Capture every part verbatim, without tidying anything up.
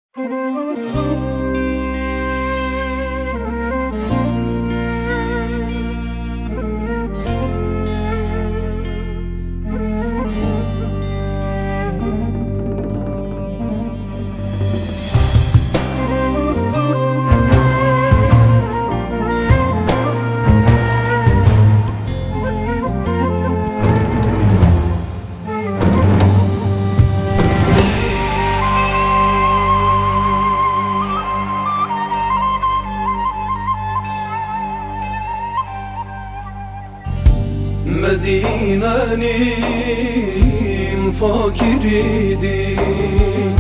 Medine'nin fakiriydin,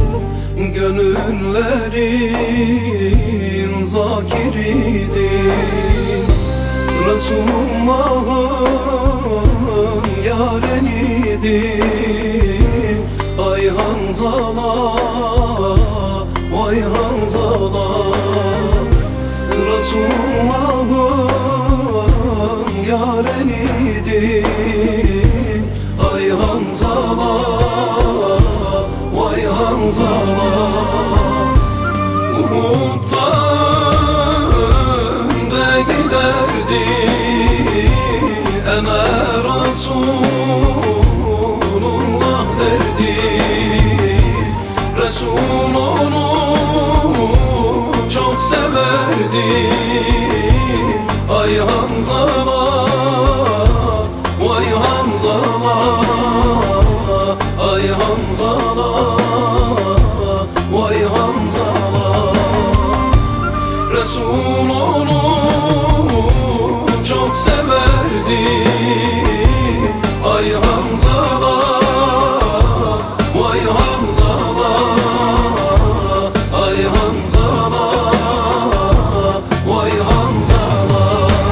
gönüllerin zakiriydin. Resulullah'ın yareniydin. Ay Hanzala, vay Hanzala. Resulullah'ın yareniydin. Ay Hanzala, vay Hanzala. Uhud'dan da giderdi ene Resulullah derdi. Resul onu çok severdi. Ay Hanzala, vay Hanzala. Ay Hanzala, vay Hanzala. Resul onu çok severdi. Ay Hanzala, vay Hanzala. Ay Hanzala, vay Hanzala.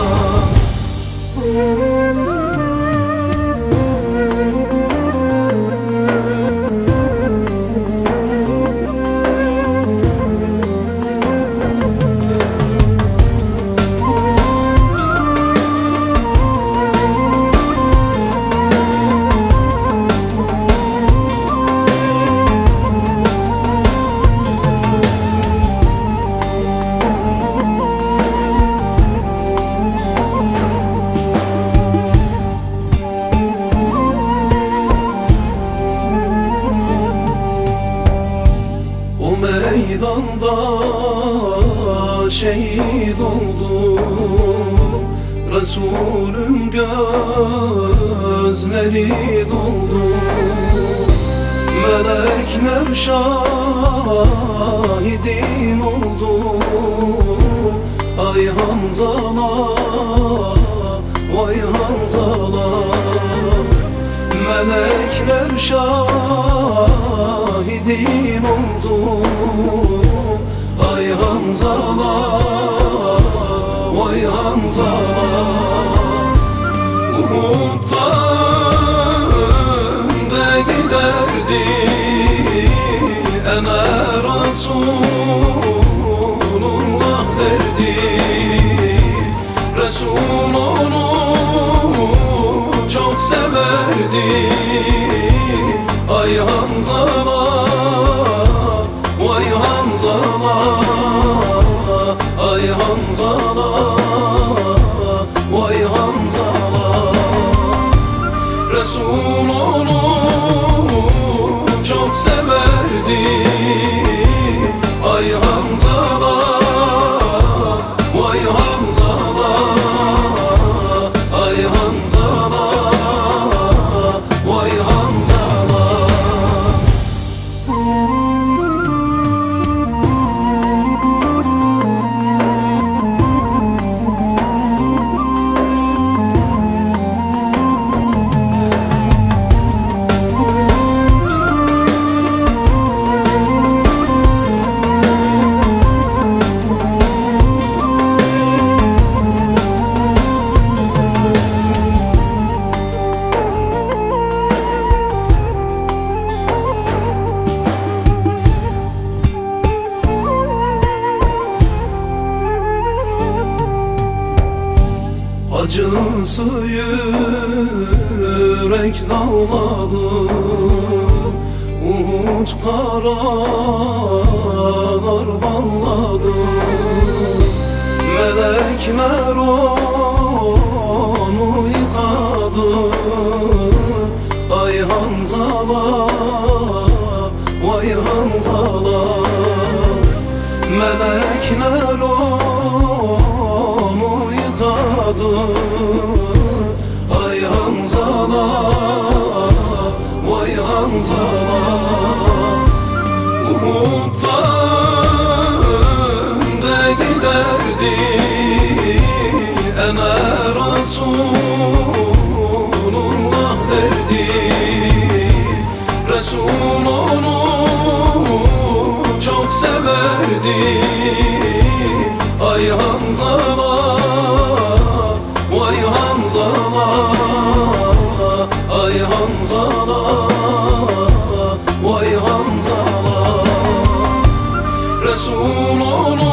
Meydanda şehit oldu, Resulüm gözleri doldu. Melekler şahidin oldu. Ay Hanzala, vay Hanzala. Melekler şahidin oldu. Ay Hanzala, vay Hanzala. Uhud'dan da giderdi ene Resulullah derdi. Resul onu çok severdi. Ay Hanzala, vay Hanzala. Ay Hanzala, vay Hanzala. Resul onu çok severdi. Ay Hanzala, vay Hanzala. Ay Hanzala, vay Hanzala. Acısı yürek dağladı, Uhud kara melekler onu yıkadı. Ay Hanzala, vay Hanzala, Uhud'dan deli derdi ene Resulullah derdi. Resul onu çok severdi. Ay Hanzala, vay Hanzala, ay Hanzala, vay Hanzala. Resul onu